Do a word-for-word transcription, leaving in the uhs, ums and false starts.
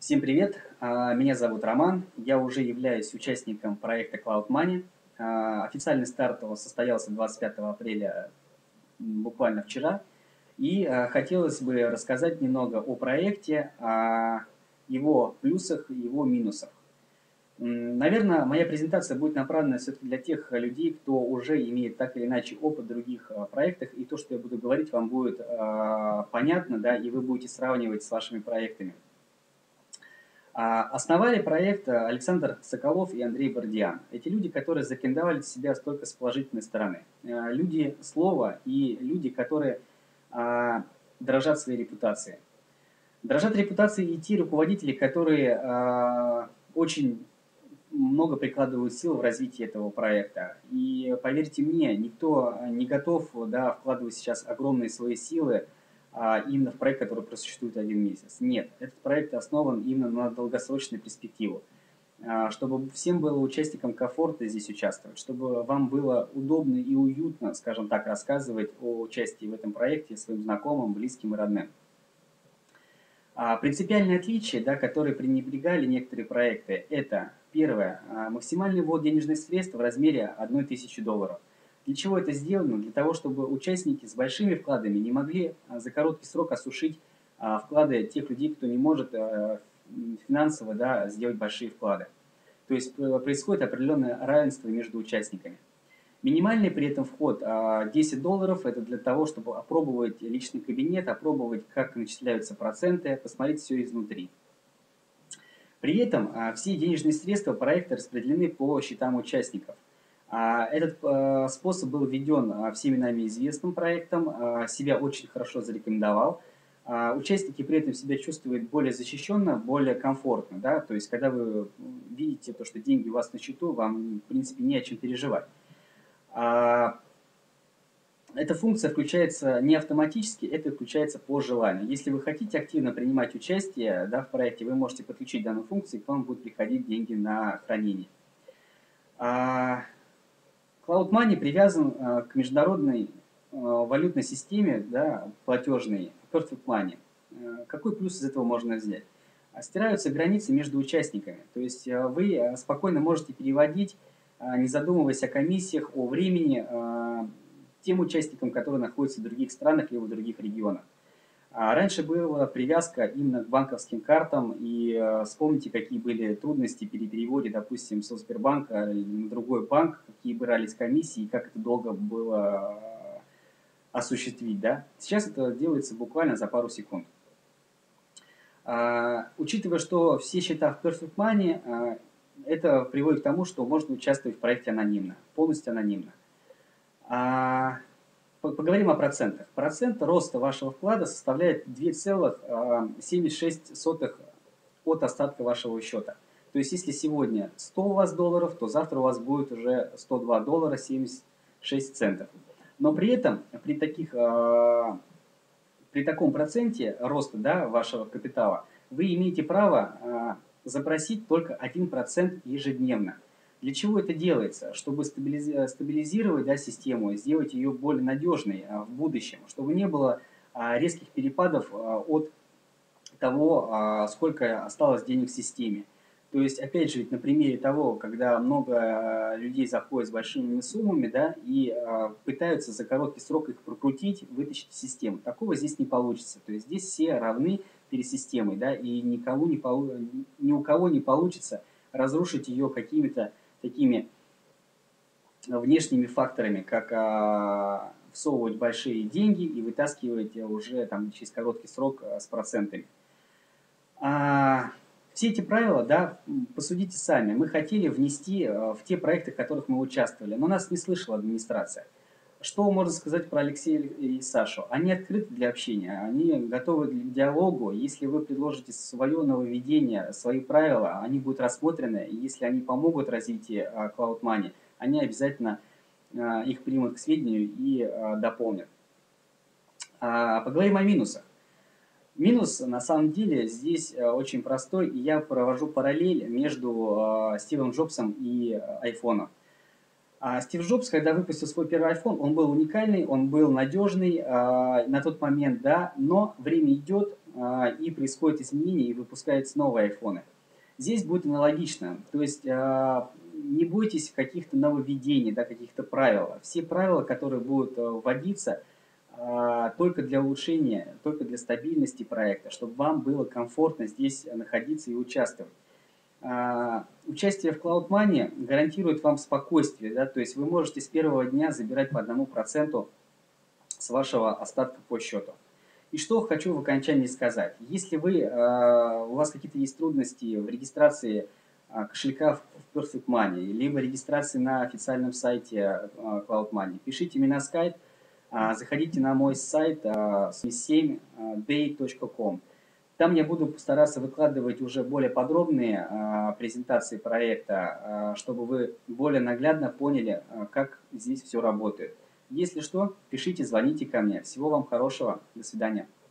Всем привет! А, Меня зовут Роман. Я уже являюсь участником проекта Cloud Money. А, Официальный старт его состоялся двадцать пятого апреля, м, буквально вчера. И а, хотелось бы рассказать немного о проекте, о его плюсах и его минусах. М, Наверное, моя презентация будет направлена все-таки для тех людей, кто уже имеет так или иначе опыт в других а, проектах, и то, что я буду говорить, вам будет а, понятно, да, и вы будете сравнивать с вашими проектами. А, Основали проект а, Александр Соколов и Андрей Бардиан. Эти люди, которые зарекомендовали себя только с положительной стороны. А, Люди слова и люди, которые а, дорожат своей репутацией. Дорожат репутацией и те руководители, которые а, очень много прикладывают сил в развитии этого проекта. И поверьте мне, никто не готов, да, вкладывать сейчас огромные свои силы а, именно в проект, который просуществует один месяц. Нет, этот проект основан именно на долгосрочную перспективу. А, чтобы всем было участникам комфортно здесь участвовать, чтобы вам было удобно и уютно, скажем так, рассказывать о участии в этом проекте своим знакомым, близким и родным. А, Принципиальные отличия, да, которые пренебрегали некоторые проекты, это первое, а, максимальный ввод денежных средств в размере одной тысячи долларов. Для чего это сделано? Для того, чтобы участники с большими вкладами не могли а, за короткий срок осушить а, вклады тех людей, кто не может а, финансово, да, сделать большие вклады. То есть э, происходит определенное равенство между участниками. Минимальный при этом вход а, десять долларов, это для того, чтобы опробовать личный кабинет, опробовать, как начисляются проценты, посмотреть все изнутри. При этом а, все денежные средства проекта распределены по счетам участников. А, Этот а, способ был введен а, всеми нами известным проектом, а, себя очень хорошо зарекомендовал. А, Участники при этом себя чувствуют более защищенно, более комфортно. Да? То есть, когда вы видите то, что деньги у вас на счету, вам, в принципе, не о чем переживать. А, Эта функция включается не автоматически, это включается по желанию. Если вы хотите активно принимать участие, да, в проекте, вы можете подключить данную функцию, и к вам будут приходить деньги на хранение. А Cloud Money привязан а, к международной а, валютной системе, да, платежной, Perfect Money. А, Какой плюс из этого можно взять? А, Стираются границы между участниками. То есть а, вы а, спокойно можете переводить, а, не задумываясь о комиссиях, о времени, а, тем участникам, которые находятся в других странах или в других регионах. А раньше была привязка именно к банковским картам, и э, вспомните, какие были трудности при переводе, допустим, со Сбербанка на другой банк, какие брались комиссии, и как это долго было э, осуществить. Да? Сейчас это делается буквально за пару секунд. А, учитывая, что все счета в Perfect Money, а, это приводит к тому, что можно участвовать в проекте анонимно, полностью анонимно. А, Поговорим о процентах. Процент роста вашего вклада составляет две целых семьдесят шесть сотых от остатка вашего счета. То есть, если сегодня сто у вас долларов, то завтра у вас будет уже сто два доллара семьдесят шесть центов. Но при этом, при, таких, при таком проценте роста, да, вашего капитала, вы имеете право запросить только один процент ежедневно. Для чего это делается? Чтобы стабилизировать, да, систему, сделать ее более надежной а, в будущем, чтобы не было а, резких перепадов а, от того, а, сколько осталось денег в системе. То есть, опять же, ведь на примере того, когда много а, людей заходят с большими суммами, да, и а, пытаются за короткий срок их прокрутить, вытащить из системы. Такого здесь не получится. То есть здесь все равны перед системой, да, и никого не полу... ни у кого не получится разрушить ее какими-то такими внешними факторами, как а, всовывать большие деньги и вытаскивать уже там, через короткий срок а, с процентами. А, все эти правила, да, посудите сами. Мы хотели внести а, в те проекты, в которых мы участвовали, но нас не слышала администрация. Что можно сказать про Алексея и Сашу? Они открыты для общения, они готовы к диалогу. Если вы предложите свое нововведение, свои правила, они будут рассмотрены. И если они помогут развитию Cloud Money, они обязательно их примут к сведению и дополнят. Поговорим о минусах. Минус, на самом деле, здесь очень простой, и я провожу параллель между Стивом Джобсом и айфоном. А Стив Джобс, когда выпустил свой первый iPhone, он был уникальный, он был надежный э, на тот момент, да, но время идет, а, и происходят изменения, и выпускаются новые айфоны. Здесь будет аналогично, то есть а, не бойтесь каких-то нововведений, да, каких-то правил. Все правила, которые будут а, вводиться, а, только для улучшения, только для стабильности проекта, чтобы вам было комфортно здесь находиться и участвовать. А, участие в Cloud Money гарантирует вам спокойствие, да, то есть вы можете с первого дня забирать по одному проценту с вашего остатка по счету. И что хочу в окончании сказать. Если вы, э, у вас какие-то есть трудности в регистрации э, кошелька в Perfect Money, либо регистрации на официальном сайте э, Cloud Money, пишите мне на Skype, э, заходите на мой сайт э, семь day точка com. Там я буду постараться выкладывать уже более подробные э, презентации проекта, э, чтобы вы более наглядно поняли, э, как здесь все работает. Если что, пишите, звоните ко мне. Всего вам хорошего. До свидания.